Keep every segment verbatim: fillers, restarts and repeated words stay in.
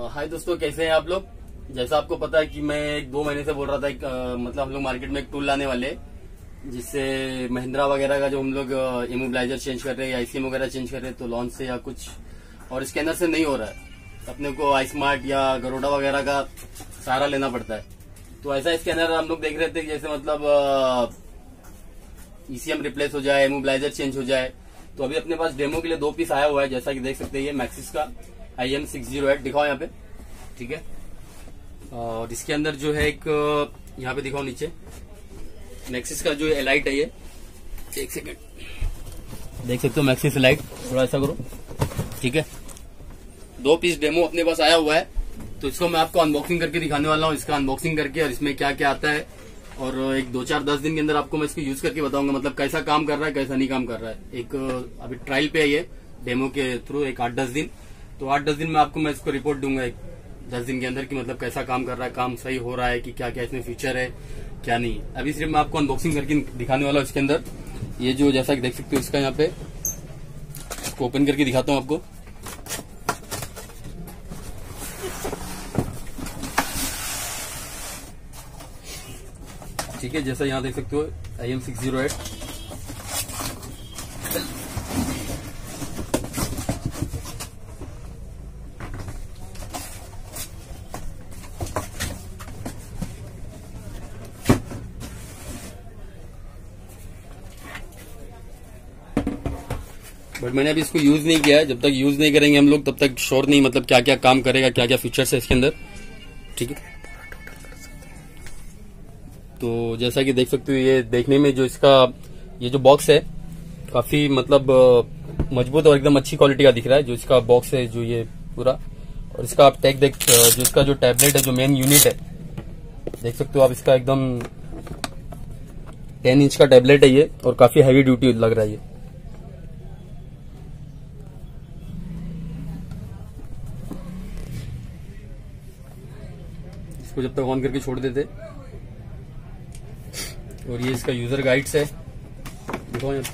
हाय दोस्तों, कैसे हैं आप लोग। जैसा आपको पता है कि मैं एक दो महीने से बोल रहा था एक, आ, मतलब हम लोग मार्केट में एक टूल लाने वाले जिससे महिंद्रा वगैरह का जो हम लोग इमोबिलाइजर चेंज कर रहे हैं या आईसीएम वगैरह चेंज कर रहे हैं तो लॉन्च से या कुछ और स्कैनर से नहीं हो रहा है। अपने को आई स्मार्ट या गरोडा वगैरह का सहारा लेना पड़ता है। तो ऐसा स्कैनर हम लोग देख रहे थे जैसे मतलब ईसीएम रिप्लेस हो जाए, इमोबिलाइजर चेंज हो जाए। तो अभी अपने पास डेमो के लिए दो पीस आया हुआ है, जैसा कि देख सकते हैं। ये मैक्सिस का I M six zero eight दिखाओ यहाँ पे, ठीक है। और इसके अंदर जो है एक यहाँ पे दिखाओ नीचे मैक्सिस का जो एलाइट है, ये एक सेकेंड देख सकते हो मैक्सिस एलाइट, थोड़ा ऐसा करो, ठीक है। दो पीस डेमो अपने पास आया हुआ है, तो इसको मैं आपको अनबॉक्सिंग करके दिखाने वाला हूँ। इसका अनबॉक्सिंग करके और इसमें क्या क्या आता है और एक दो चार दस दिन के अंदर आपको मैं इसको यूज करके बताऊंगा, मतलब कैसा काम कर रहा है कैसा नहीं काम कर रहा है। एक अभी ट्रायल पे है ये डेमो के थ्रू, एक आठ दस दिन। तो आठ दस दिन में आपको मैं इसको रिपोर्ट दूंगा एक दस दिन के अंदर कि मतलब कैसा काम कर रहा है, काम सही हो रहा है कि क्या क्या इसमें फीचर है क्या नहीं। अभी सिर्फ मैं आपको अनबॉक्सिंग करके दिखाने वाला हूँ। इसके अंदर ये जो जैसा कि देख सकते हो इसका यहाँ पे इसको ओपन करके दिखाता हूँ आपको। ठीक है, जैसा यहाँ देख सकते हो I M six zero eight. But मैंने अभी इसको यूज नहीं किया है। जब तक यूज नहीं करेंगे हम लोग तब तक श्योर नहीं, मतलब क्या क्या काम करेगा, क्या क्या फीचर्स है इसके अंदर, ठीक है। तो जैसा कि देख सकते हो ये देखने में जो इसका ये जो बॉक्स है काफी मतलब मजबूत और एकदम अच्छी क्वालिटी का दिख रहा है। जो इसका बॉक्स है जो ये पूरा, और इसका आप टैग देख, जो इसका जो टैबलेट है जो मेन यूनिट है देख सकते हो आप, इसका एकदम टेन इंच का टैबलेट है ये और काफी हैवी ड्यूटी लग रहा है ये। इसको जब तक ऑन करके छोड़ देते। और ये इसका यूजर गाइड्स है, देखो यहाँ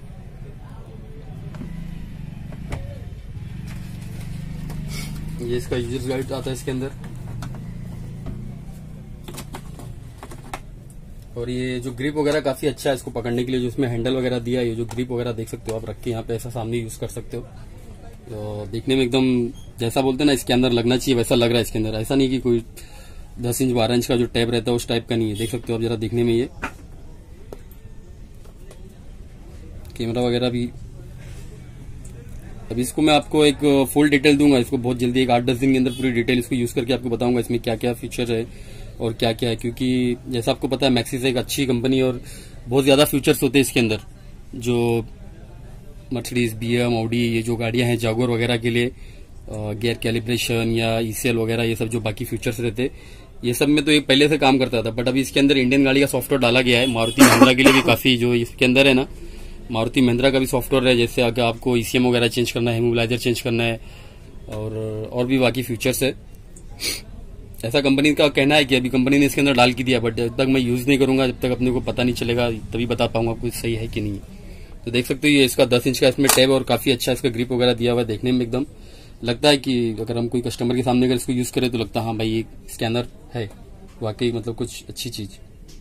ये इसका यूजर गाइड आता है इसके अंदर। और ये जो ग्रिप वगैरह काफी अच्छा है इसको पकड़ने के लिए, जो इसमें हैंडल वगैरह दिया है, ये जो ग्रिप वगैरह देख सकते हो आप, रख के यहाँ पे ऐसा सामने यूज कर सकते हो। तो देखने में एकदम जैसा बोलते हैं ना इसके अंदर लगना चाहिए वैसा लग रहा है इसके अंदर। ऐसा नहीं कि कोई दस इंच बारह इंच का जो टैब रहता है उस टाइप का नहीं है। देख सकते हो आप जरा दिखने में। ये कैमरा वगैरह भी, अभी इसको मैं आपको एक फुल डिटेल दूंगा इसको बहुत जल्दी, एक आठ दस दिन के अंदर पूरी डिटेल इसको यूज करके आपको बताऊंगा इसमें क्या क्या फीचर है और क्या क्या है। क्योंकि जैसा आपको पता है मैक्सिस एक अच्छी कंपनी और बहुत ज्यादा फीचर्स होते हैं इसके अंदर। जो मर्सिडीज, बीएम, ऑडी, ये जो गाड़ियां हैं जागुआर वगैरह के लिए गियर कैलिब्रेशन या ईसीएल वगैरह ये सब जो बाकी फीचर्स रहते ये सब में तो ये पहले से काम करता था। बट अभी इसके अंदर इंडियन गाड़ी का सॉफ्टवेयर डाला गया है। मारुति महिंद्रा के लिए भी काफी जो इसके अंदर है ना, मारुति महिंद्रा का भी सॉफ्टवेयर है। जैसे अगर आपको ईसीएम वगैरह चेंज करना है, इमोबिलाइजर चेंज करना है और और भी बाकी फीचर्स है। ऐसा कंपनी का कहना है कि अभी कंपनी ने इसके अंदर डाल के दिया, बट जब तक मैं यूज नहीं करूंगा, जब तक अपने को पता नहीं चलेगा तभी बता पाऊंगा कुछ सही है कि नहीं। तो देख सकते हो ये इसका दस इंच का इसमें टैब और काफी अच्छा इसका ग्रिप वगैरह दिया हुआ है। देखने में एकदम लगता है कि अगर हम कोई कस्टमर के सामने अगर इसको यूज करें तो लगता है हाँ भाई ये स्कैनर है वाकई, मतलब कुछ अच्छी चीज।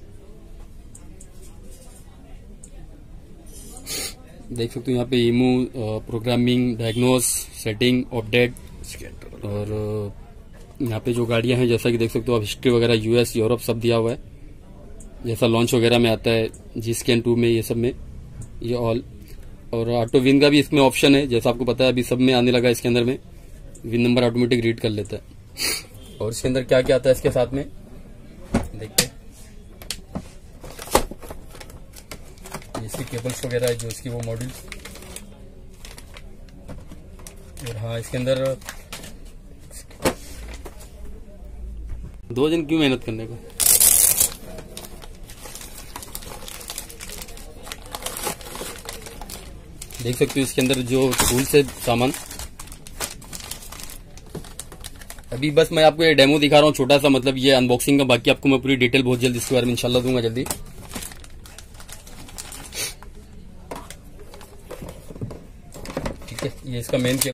देख सकते हो यहाँ पे immo, programming, diagnose, setting, update और यहाँ पे जो गाड़ियां हैं जैसा कि देख सकते हो आप, हिस्ट्री वगैरह यूएस, यूरोप सब दिया हुआ है जैसा लॉन्च वगैरह में आता है जी स्कैन टू में, ये सब में ये ऑल। और ऑटो विन का भी इसमें ऑप्शन है, जैसा आपको पता है अभी सब में आने लगा। इसके अंदर में विन नंबर ऑटोमेटिक रीड कर लेता है। और इसके अंदर क्या क्या आता है इसके साथ में देखते हैं। इसकी केबल्स वगैरह है जो इसकी वो मॉड्यूल्स। और हाँ इसके अंदर दो जन क्यों मेहनत करने को। देख सकते हो इसके अंदर जो टूल्स है सामान। अभी बस मैं आपको ये डेमो दिखा रहा हूँ छोटा सा, मतलब ये अनबॉक्सिंग का। बाकी आपको मैं पूरी डिटेल बहुत जल्दी इसके बारे में इंशाल्लाह दूंगा जल्दी। ठीक है, ये इसका मेन